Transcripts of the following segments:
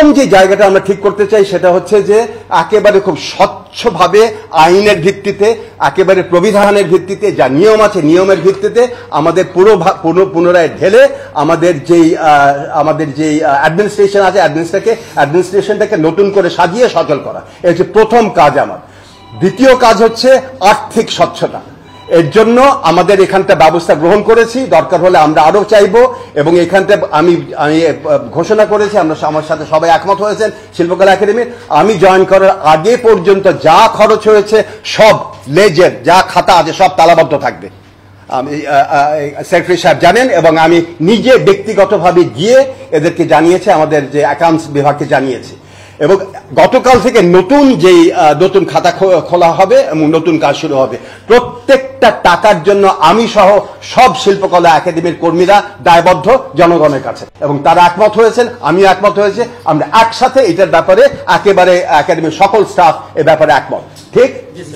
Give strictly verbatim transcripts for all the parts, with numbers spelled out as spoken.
যে জায়গাটা আমরা ঠিক করতে চাই সেটা হচ্ছে যে একেবারে খুব স্বচ্ছভাবে আইনের ভিত্তিতে, একেবারে প্রবিধানের ভিত্তিতে, যা নিয়ম আছে নিয়মের ভিত্তিতে আমাদের পুরো পুনরায় ঢেলে আমাদের যেই আমাদের যেই অ্যাডমিনিস্ট্রেশন আছে অ্যাডমিনিস্ট্রেশনকে অ্যাডমিনিস্ট্রেশনটাকে নতুন করে সাজিয়ে সচল করা, এই হচ্ছে প্রথম কাজ আমার। দ্বিতীয় কাজ হচ্ছে আর্থিক স্বচ্ছতা। এর জন্য আমাদের এখানটা ব্যবস্থা গ্রহণ করেছি, দরকার হলে আমরা আরো চাইবো, এবং এখানটা আমি আমি ঘোষণা করেছি, আমরা আমার সাথে সবাই একমত হয়েছেন শিল্পকলা একাডেমির, আমি জয়েন করার আগে পর্যন্ত যা খরচ হয়েছে সব লেজের যা খাতা আছে সব তালাবদ্ধ থাকবে। আমি সেক্রেটারি সাহেব জানেন, এবং আমি নিজে ব্যক্তিগতভাবে গিয়ে এদেরকে জানিয়েছি, আমাদের যে অ্যাকাউন্টস বিভাগকে জানিয়েছি, এবং গতকাল থেকে নতুন যেই নতুন খাতা খোলা হবে এবং নতুন কাজ শুরু হবে। প্রত্যেকটা টাকার জন্য আমি সহ সব শিল্পকলা একাডেমির কর্মীরা দায়বদ্ধ জনগণের কাছে, এবং তারা একমত হয়েছেন, আমিও একমত হয়েছে। আমরা একসাথে এটার ব্যাপারে একেবারে একাডেমির সকল স্টাফ এ ব্যাপারে একমত। ঠিক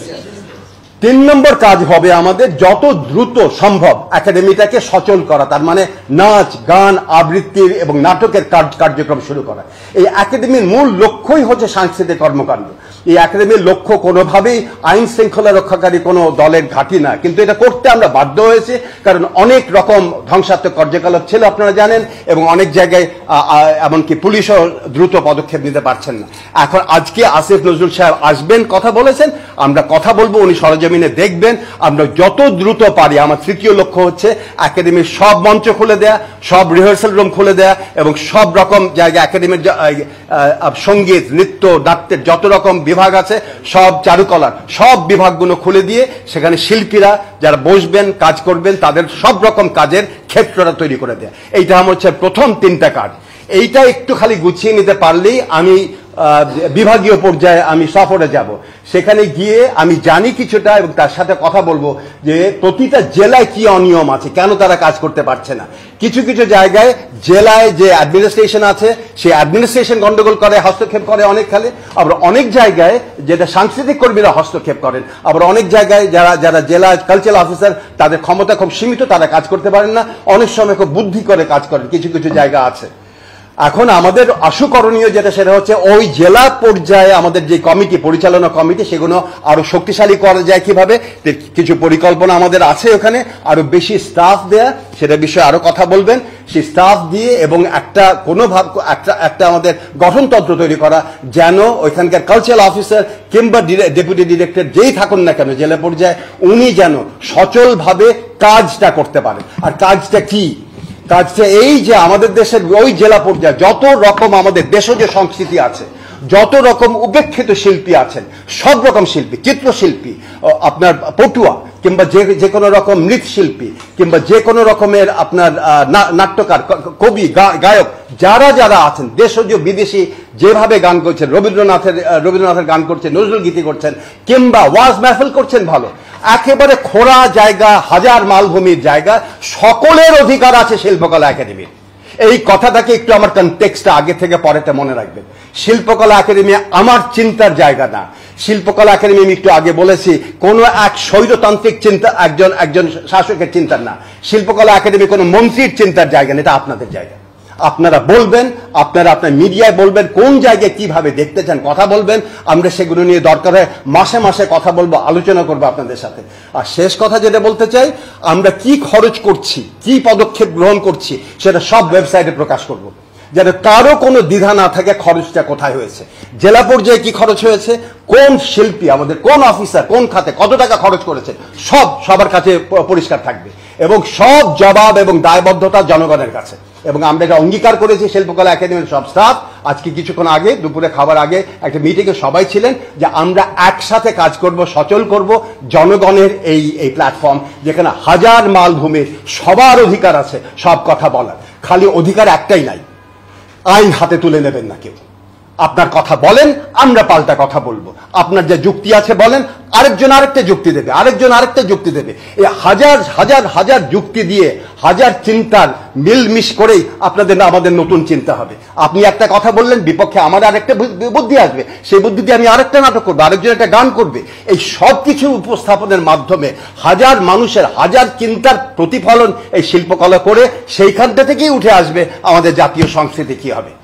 তিন নম্বর কাজ হবে আমাদের যত দ্রুত সম্ভব একাডেমিটাকে সচল করা, তার মানে নাচ গান আবৃত্তির এবং নাটকের কার্যক্রম শুরু করা। এই একাডেমির মূল লক্ষ্যই হচ্ছে সাংস্কৃতিক কর্মকাণ্ড। এই একাডেমির লক্ষ্য কোনোভাবেই আইন শৃঙ্খলা রক্ষাকারী কোনো দলের ঘাঁটি না, কিন্তু এটা করতে আমরা বাধ্য হয়েছি, কারণ অনেক রকম ধ্বংসাত্মক কার্যকলাপ ছিল আপনারা জানেন, এবং অনেক জায়গায় এমনকি পুলিশও দ্রুত পদক্ষেপ নিতে পারছেন না। এখন আজকে আসিফ নজরুল সাহেব আসবেন, কথা বলেছেন, আমরা কথা বলবো, উনি সরজমিনে দেখবেন। আমরা যত দ্রুত পারি, আমার তৃতীয় লক্ষ্য হচ্ছে একাডেমির সব মঞ্চ খুলে দেয়া, সব রিহার্সাল রুম খুলে দেয়া, এবং সব রকম জায়গা একাডেমির সঙ্গীত নৃত্য নাট্যের যত রকম বিভাগ আছে সব চারুকলার সব বিভাগগুলো খুলে দিয়ে সেখানে শিল্পীরা যারা বসবেন কাজ করবেন তাদের সব রকম কাজের ক্ষেত্রটা তৈরি করে দেয়া। এইটা আমার হচ্ছে প্রথম তিনটা কাজ। এইটা একটু খালি গুছিয়ে নিতে পারলেই আমি বিভাগীয় পর্যায়ে আমি সফরে যাব। সেখানে গিয়ে আমি জানি কিছুটা, এবং তার সাথে কথা বলবো যে প্রতিটা জেলায় কি অনিয়ম আছে, কেন তারা কাজ করতে পারছে না। কিছু কিছু জায়গায় জেলায় যে অ্যাডমিনিস্ট্রেশন আছে সেই অ্যাডমিনিস্ট্রেশন গন্ডগোল করে, হস্তক্ষেপ করে অনেক খালে, আবার অনেক জায়গায় যেটা সাংস্কৃতিক কর্মীরা হস্তক্ষেপ করেন, আবার অনেক জায়গায় যারা যারা জেলা কালচারাল অফিসার তাদের ক্ষমতা খুব সীমিত, তারা কাজ করতে পারেন না, অনেক সময় খুব বুদ্ধি করে কাজ করেন, কিছু কিছু জায়গা আছে। এখন আমাদের আশুকরণীয় যেটা সেটা হচ্ছে ওই জেলা পর্যায়ে আমাদের যে কমিটি পরিচালনা কমিটি সেগুলো আরো শক্তিশালী করা যায় কিভাবে, কিছু পরিকল্পনা আমাদের আছে ওখানে, আরো বেশি স্টাফ দেয়া, সেটা বিষয়ে আরো কথা বলবেন। সেই স্টাফ দিয়ে এবং একটা কোনো ভাব একটা একটা আমাদের গঠনতন্ত্র তৈরি করা, যেন ওইখানকার কালচারাল অফিসার কিংবা ডেপুটি ডিরেক্টর যেই থাকুন না কেন জেলা পর্যায়ে, উনি যেন সচলভাবে কাজটা করতে পারেন। আর কাজটা কি? কাজটা এই যে আমাদের দেশের ওই জেলা পর্যায়ে যত রকম আমাদের দেশজ সংস্কৃতি আছে, যত রকম উপেক্ষিত শিল্পী আছেন, সব রকম শিল্পী, চিত্রশিল্পী, আপনার পটুয়া, কিংবা যে যে কোনো রকম মৃৎশিল্পী, কিংবা যে কোনো রকমের আপনার নাট্যকার, কবি, গায়ক, যারা যারা আছেন দেশজ বিদেশি, যেভাবে গান করছেন, রবীন্দ্রনাথের রবীন্দ্রনাথের গান করছেন, নজরুল গীতি করছেন, কিংবা ওয়াজ মাহফিল করছেন, ভালো একেবারে খোলা জায়গা, হাজার মালভূমির জায়গা, সকলের অধিকার আছে শিল্পকলা একাডেমির। এই কথাটাকে একটু আমার কনটেক্সটটা আগে থেকে পরেটা মনে রাখবেন। শিল্পকলা একাডেমি আমার চিন্তার জায়গা না। শিল্পকলা একাডেমি আমি একটু আগে বলেছি কোনো এক স্বৈরতান্ত্রিক চিন্তা, একজন একজন শাসকের চিন্তার না। শিল্পকলা একাডেমি কোনো মন্ত্রীর চিন্তার জায়গা না, এটা আপনাদের জায়গা। আপনারা বলবেন, আপনারা আপনার মিডিয়ায় বলবেন কোন জায়গায় কিভাবে দেখতে চান, কথা বলবেন, আমরা সেগুলো নিয়ে দরকার হয় মাসে মাসে কথা বলবো, আলোচনা করবো আপনাদের সাথে। আর শেষ কথা যেটা বলতে চাই, আমরা কি খরচ করছি, কি পদক্ষেপ গ্রহণ করছি, সেটা সব ওয়েবসাইটে প্রকাশ করব, যাতে কারো কোনো দ্বিধা না থাকে খরচটা কোথায় হয়েছে, জেলা পর্যায়ে কি খরচ হয়েছে, কোন শিল্পী আমাদের কোন অফিসার কোন খাতে কত টাকা খরচ করেছে, সব সবার কাছে পরিষ্কার থাকবে, এবং সব জবাব এবং দায়বদ্ধতা জনগণের কাছে। এবং আমরা এটা অঙ্গীকার করেছি শিল্পকলা একাডেমির সব স্টাফ। আজকে কিছুক্ষণ আগে দুপুরে খাবার আগে একটা মিটিংয়ে সবাই ছিলেন, যে আমরা একসাথে কাজ করব, সচল করব জনগণের এই এই প্ল্যাটফর্ম, যেখানে হাজার মালভূমির সবার অধিকার আছে সব কথা বলার। খালি অধিকার একটাই নাই, আইন হাতে তুলে নেবেন না কেউ। আপনার কথা বলেন, আমরা পাল্টা কথা বলবো। আপনার যে যুক্তি আছে বলেন, আরেকজন আরেকটা যুক্তি দেবে, আরেকজন আরেকটা যুক্তি দেবে। এই হাজার হাজার হাজার যুক্তি দিয়ে হাজার চিন্তার মিলমিশ করেই আপনাদের আমাদের নতুন চিন্তা হবে। আপনি একটা কথা বললেন, বিপক্ষে আমার আরেকটা বুদ্ধি আসবে, সেই বুদ্ধি দিয়ে আমি আরেকটা নাটক করবো, আরেকজন একটা গান করবে। এই সব কিছু উপস্থাপনের মাধ্যমে হাজার মানুষের হাজার চিন্তার প্রতিফলন এই শিল্পকলা করে সেইখানটা থেকেই উঠে আসবে আমাদের জাতীয় সংস্কৃতি কি হবে।